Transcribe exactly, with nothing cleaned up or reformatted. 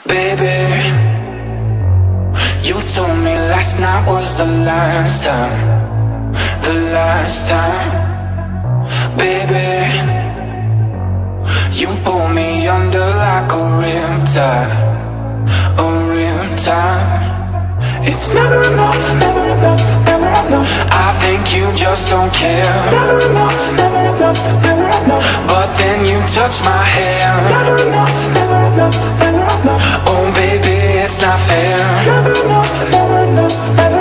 Baby, you told me last night was the last time, the last time. Baby, you pull me under like a riptide, a riptide. It's never enough, never enough, never enough. I think you just don't care. Never enough, never enough, never enough. But then you touch my hair. Never enough, never enough, never enough. Oh baby, it's not fair. Never enough, never enough, never enough.